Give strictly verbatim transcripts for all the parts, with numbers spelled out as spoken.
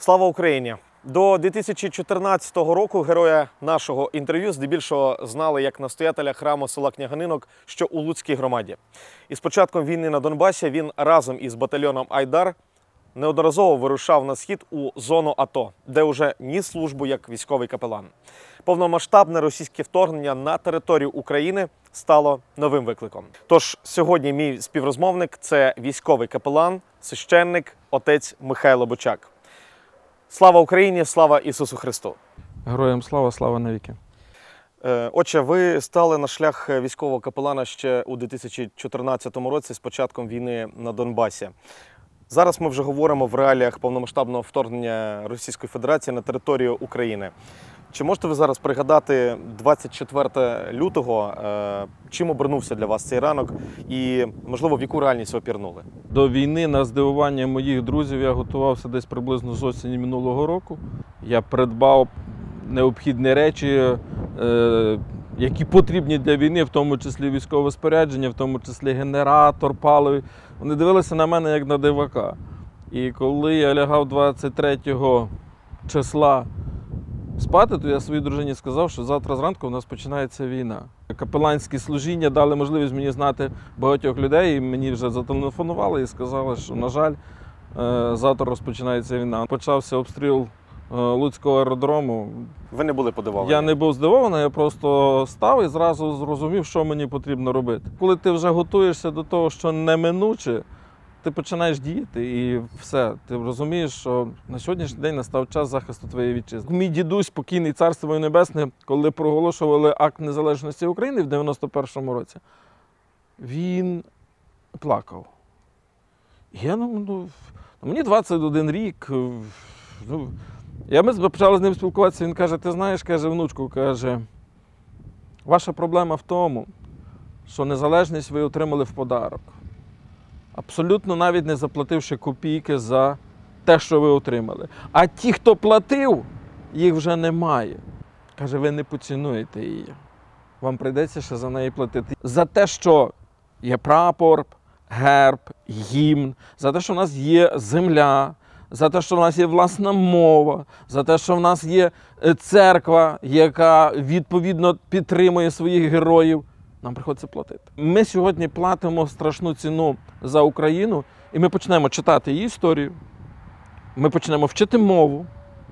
Слава Україні! До дві тисячі чотирнадцятого року героя нашого інтерв'ю здебільшого знали як настоятеля храму села Княганинок, що у Луцькій громаді. І з початком війни на Донбасі він разом із батальйоном «Айдар» неодноразово вирушав на схід у зону АТО, де вже ніс службу як військовий капелан. Повномасштабне російське вторгнення на територію України стало новим викликом. Тож сьогодні мій співрозмовник – це військовий капелан, священник, отець Михайло Бучак. Слава Україні, слава Ісусу Христу! Героям слава, слава навіки! Отче, ви стали на шлях військового капелана ще у дві тисячі чотирнадцятому році з початком війни на Донбасі. Зараз ми вже говоримо в реаліях повномасштабного вторгнення Російської Федерації на територію України. Чи можете ви зараз пригадати двадцять четвертого лютого, чим обернувся для вас цей ранок і, можливо, в яку реальність ви пірнули? До війни, на здивування моїх друзів, я готувався десь приблизно з осені минулого року. Я придбав необхідні речі, які потрібні для війни, в тому числі військове спорядження, в тому числі генератор, паливо. Вони дивилися на мене як на дивака. І коли я лягав двадцять третього числа спати, то я своїй дружині сказав, що завтра зранку у нас починається війна. Капеланські служіння дали можливість мені знати багатьох людей, і мені вже зателефонували і сказали, що, на жаль, завтра розпочинається війна. Почався обстріл Луцького аеродрому. Ви не були подивовані? Я не був здивований, я просто став і зразу зрозумів, що мені потрібно робити. Коли ти вже готуєшся до того, що неминуче, ти починаєш діяти і все. Ти розумієш, що на сьогоднішній день настав час захисту твоєї вітчизни. Мій дідусь, покійний царство небесне, коли проголошували акт незалежності України в дев'яносто першому році, він плакав. Я, ну, ну, мені двадцять один рік. Ну, я ми почали з ним спілкуватися, він каже, ти знаєш, каже, внучку, каже, ваша проблема в тому, що незалежність ви отримали в подарок. Абсолютно навіть не заплативши копійки за те, що ви отримали. А ті, хто платив, їх вже немає. Каже, ви не поцінуєте її. Вам прийдеться ще за неї платити. За те, що є прапор, герб, гімн, за те, що в нас є земля, за те, що в нас є власна мова, за те, що в нас є церква, яка відповідно підтримує своїх героїв. Нам приходиться платити. Ми сьогодні платимо страшну ціну за Україну, і ми почнемо читати її історію, ми почнемо вчити мову,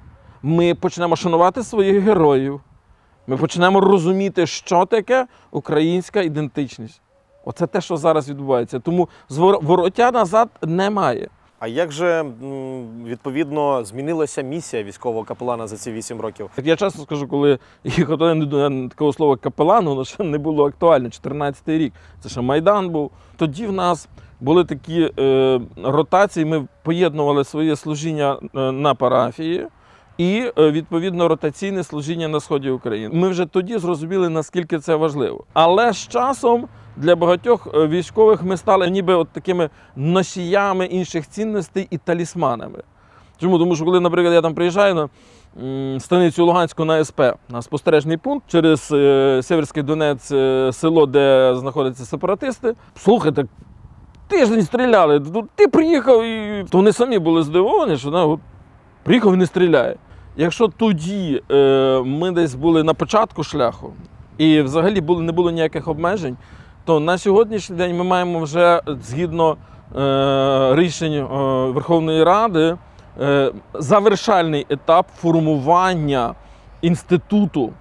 ми почнемо шанувати своїх героїв, ми почнемо розуміти, що таке українська ідентичність. Оце те, що зараз відбувається. Тому вороття назад немає. А як же, відповідно, змінилася місія військового капелана за ці вісім років? Я часто скажу, коли їх такого слова капелан, воно ще не було актуально, чотирнадцятий рік, це ще Майдан був. Тоді в нас були такі е, ротації, ми поєднували своє служіння на парафії і, відповідно, ротаційне служіння на сході України. Ми вже тоді зрозуміли, наскільки це важливо. Але з часом для багатьох військових ми стали ніби от такими носіями інших цінностей і талісманами. Чому? Тому що коли, наприклад, я там приїжджаю на станицю Луганську на ес пе, на спостережний пункт, через е, Сєвєрський Донець, е, село, де знаходяться сепаратисти, слухайте, тиждень стріляли, ти приїхав, і то вони самі були здивовані, що на, от, приїхав і не стріляє. Якщо тоді е, ми десь були на початку шляху, і взагалі було, не було ніяких обмежень, то на сьогоднішній день ми маємо вже, згідно е, рішень е, Верховної Ради, е, завершальний етап формування інституту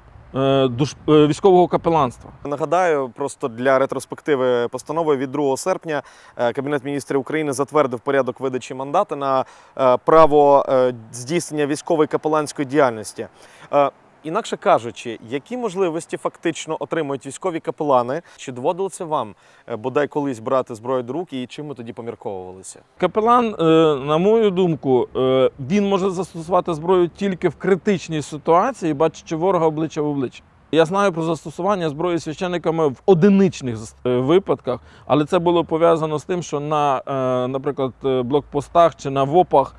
е, душ, е, військового капеланства. Нагадаю, просто для ретроспективи постанови від другого серпня Кабінет міністрів України затвердив порядок видачі мандата на е, право е, здійснення військової капеланської діяльності. Е, Інакше кажучи, які можливості фактично отримують військові капелани? Чи доводилося вам бодай колись брати зброю до рук і чим ми тоді помірковувалися? Капелан, на мою думку, він може застосувати зброю тільки в критичній ситуації, бачачи ворога обличчя в обличчя. Я знаю про застосування зброї священниками в одиничних випадках, але це було пов'язано з тим, що на, наприклад, блокпостах чи на вопах,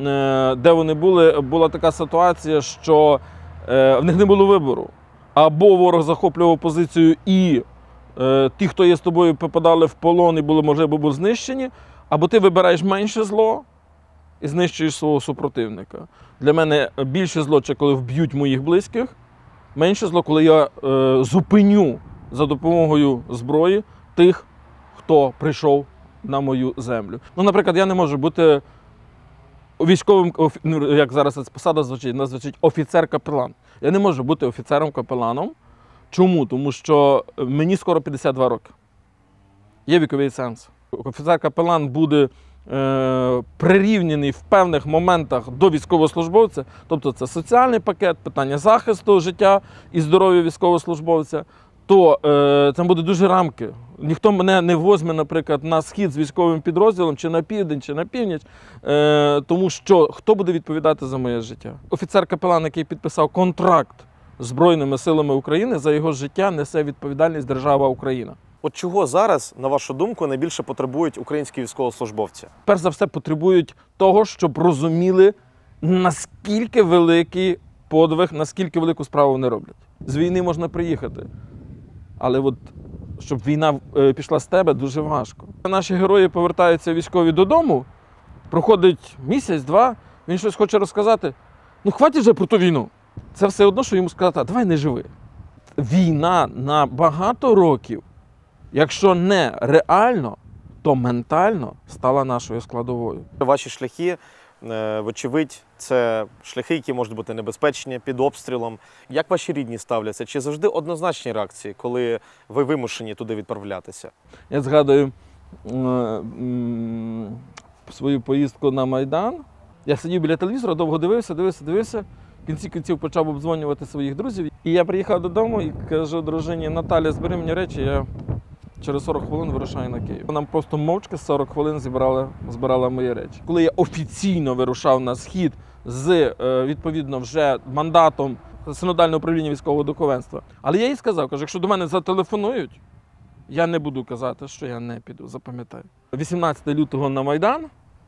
де вони були, була така ситуація, що в них не було вибору. Або ворог захоплював позицію і е, ті, хто є з тобою, попадали в полон і були, можливо, були знищені, або ти вибираєш менше зло і знищуєш свого супротивника. Для мене більше зло, це коли вб'ють моїх близьких, менше зло, коли я е, зупиню за допомогою зброї тих, хто прийшов на мою землю. Ну, наприклад, я не можу бути військовим, ну, як зараз ця посада звучить, вона звучить офіцер-капелан. Я не можу бути офіцером-капеланом. Чому? Тому що мені скоро п'ятдесят два роки. Є віковий сенс. Офіцер-капелан буде е, прирівняний в певних моментах до військовослужбовця, тобто це соціальний пакет, питання захисту життя і здоров'я військовослужбовця, то е, там буде дуже рамки. Ніхто мене не возьме, наприклад, на схід з військовим підрозділом, чи на південь, чи на північ, е, тому що хто буде відповідати за моє життя? Офіцер-капелан, який підписав контракт з Збройними силами України, за його життя несе відповідальність держава Україна. От чого зараз, на вашу думку, найбільше потребують українські військовослужбовці? Перш за все, потребують того, щоб розуміли, наскільки великий подвиг, наскільки велику справу вони роблять. З війни можна приїхати, але от, щоб війна пішла з тебе, дуже важко. Наші герої повертаються військові додому, проходить місяць-два, він щось хоче розказати. Ну, хватить же про ту війну. Це все одно, що йому сказати, а давай не живи. Війна на багато років, якщо не реально, то ментально стала нашою складовою. Ваші шляхи, е, вочевидь, це шляхи, які можуть бути небезпечні, під обстрілом. Як ваші рідні ставляться? Чи завжди однозначні реакції, коли ви вимушені туди відправлятися? Я згадую е, м, свою поїздку на Майдан. Я сидів біля телевізора, довго дивився, дивився, дивився. В кінці кінців почав обдзвонювати своїх друзів. І я приїхав додому і кажу дружині: Наталя, збери мені речі, я через сорок хвилин вирушаю на Київ. Вона просто мовчки сорок хвилин зібрала, збирала мої речі. Коли я офіційно вирушав на схід з, відповідно, вже мандатом Синодального управління військового духовенства. Але я їй сказав, кажу, якщо до мене зателефонують, я не буду казати, що я не піду, запам'ятаю. вісімнадцятого лютого на Майдан.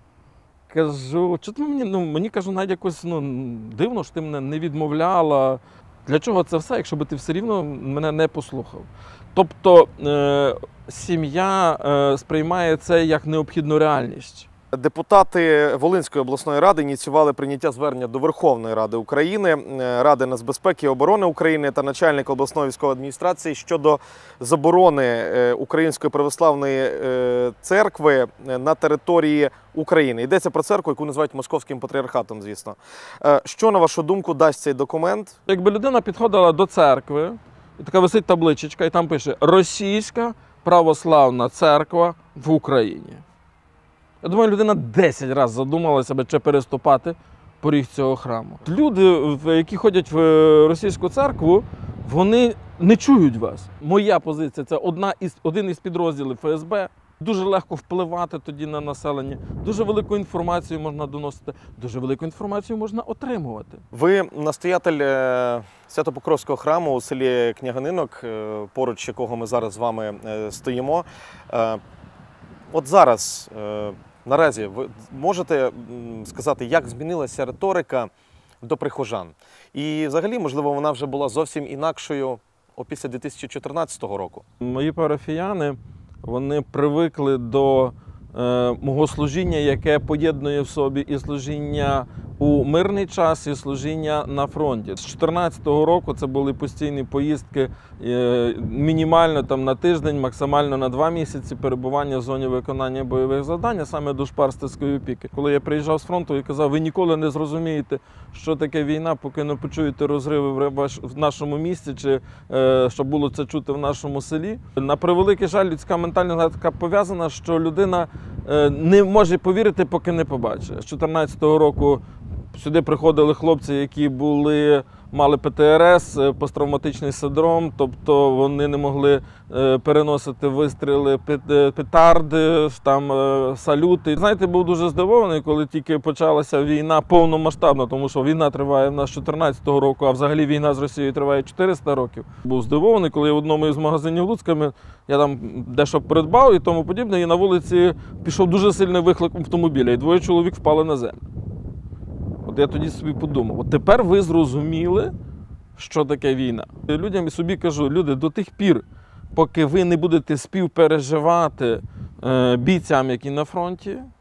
Кажу, що ти мені, ну, мені, кажу, навіть якось, ну, дивно, що ти мене не відмовляла. Для чого це все, якщо би ти все рівно мене не послухав? Тобто е, сім'я е, сприймає це як необхідну реальність. Депутати Волинської обласної ради ініціювали прийняття звернення до Верховної Ради України, Ради нацбезпеки і оборони України та начальника обласної військової адміністрації щодо заборони Української православної церкви на території України. Йдеться про церкву, яку називають Московським патріархатом, звісно. Що, на вашу думку, дасть цей документ? Якби людина підходила до церкви, і така висить табличечка, і там пише «Російська православна церква в Україні». Я думаю, людина десять разів задумала себе, чи переступати поріг цього храму. Люди, які ходять в російську церкву, вони не чують вас. Моя позиція – це одна із, один із підрозділів Ф С Б. Дуже легко впливати тоді на населення, дуже велику інформацію можна доносити, дуже велику інформацію можна отримувати. Ви настоятель Свято-Покровського храму у селі Княганинок, поруч якого ми зараз з вами стоїмо. От зараз, наразі, ви можете сказати, як змінилася риторика до прихожан? І взагалі, можливо, вона вже була зовсім інакшою після дві тисячі чотирнадцятого року? Мої парафіяни, вони привикли до е, мого служіння, яке поєднує в собі і служіння у мирний час, і служіння на фронті. З дві тисячі чотирнадцятого року це були постійні поїздки, е, мінімально там на тиждень, максимально на два місяці перебування в зоні виконання бойових завдань, а саме до Шпарстовської опіки. Коли я приїжджав з фронту і казав, ви ніколи не зрозумієте, що таке війна, поки не почуєте розриви в нашому місті, чи е, щоб було це чути в нашому селі. На превеликий жаль, людська ментальність така пов'язана, що людина е, не може повірити, поки не побачить. З дві тисячі чотирнадцятого року сюди приходили хлопці, які були, мали П Т Р С, посттравматичний синдром, тобто вони не могли переносити вистріли петарди, там салюти. Знаєте, був дуже здивований, коли тільки почалася війна повномасштабна, тому що війна триває в нас з дві тисячі чотирнадцятого року, а взагалі війна з Росією триває чотириста років. Був здивований, коли я в одному із магазинів Луцька, я там дещо придбав і тому подібне, і на вулиці пішов дуже сильний вихлик автомобіля, і двоє чоловік впали на землю. От я тоді собі подумав, от тепер ви зрозуміли, що таке війна. Людям і собі кажу, люди, до тих пір, поки ви не будете співпереживати е, бійцям, які на фронті,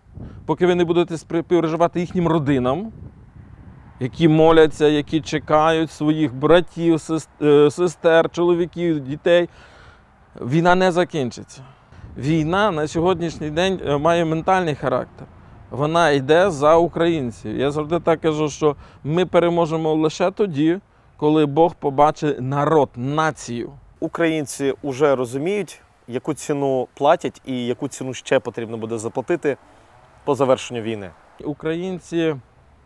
поки ви не будете співпереживати їхнім родинам, які моляться, які чекають своїх братів, сестер, чоловіків, дітей, війна не закінчиться. Війна на сьогоднішній день має ментальний характер. Вона йде за українців. Я завжди так кажу, що ми переможемо лише тоді, коли Бог побачить народ, націю. Українці вже розуміють, яку ціну платять і яку ціну ще потрібно буде заплатити по завершенню війни. Українці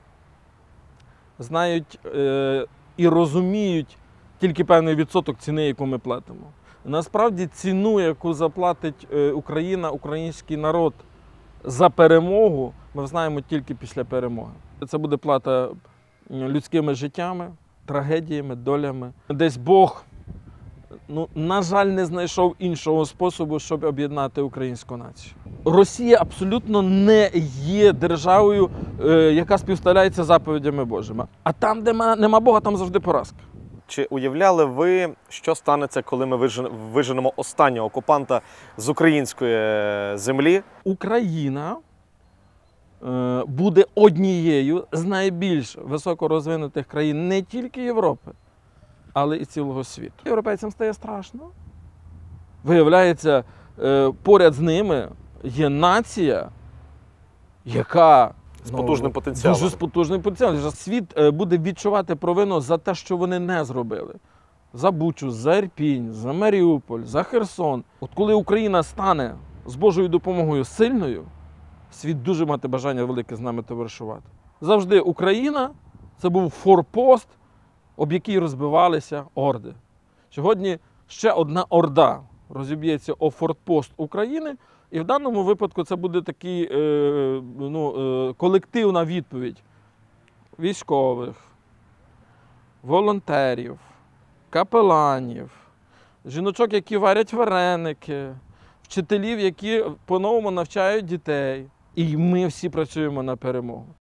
знають е, і розуміють тільки певний відсоток ціни, яку ми платимо. Насправді ціну, яку заплатить е, Україна, український народ за перемогу, ми знаємо тільки після перемоги. Це буде плата людськими життями, трагедіями, долями. Десь Бог, ну, на жаль, не знайшов іншого способу, щоб об'єднати українську націю. Росія абсолютно не є державою, е, яка співставляється заповідями Божими. А там, де нема Бога, там завжди поразка. Чи уявляли ви, що станеться, коли ми виженемо останнього окупанта з української землі? Україна е, буде однією з найбільш високорозвинутих країн не тільки Європи, але і цілого світу. Європейцям стає страшно. Виявляється, е, поряд з ними є нація, яка з потужним потенціалом. Дуже з потужним потенціалом. Світ буде відчувати провину за те, що вони не зробили. За Бучу, за Ірпінь, за Маріуполь, за Херсон. От коли Україна стане з Божою допомогою сильною, світ дуже мати бажання велике з нами товаришувати. Завжди Україна – це був форпост, об який розбивалися орди. Сьогодні ще одна орда розіб'ється о форпост України, і в даному випадку це буде такий, е, ну, е, колективна відповідь військових, волонтерів, капеланів, жіночок, які варять вареники, вчителів, які по-новому навчають дітей. І ми всі працюємо на перемогу.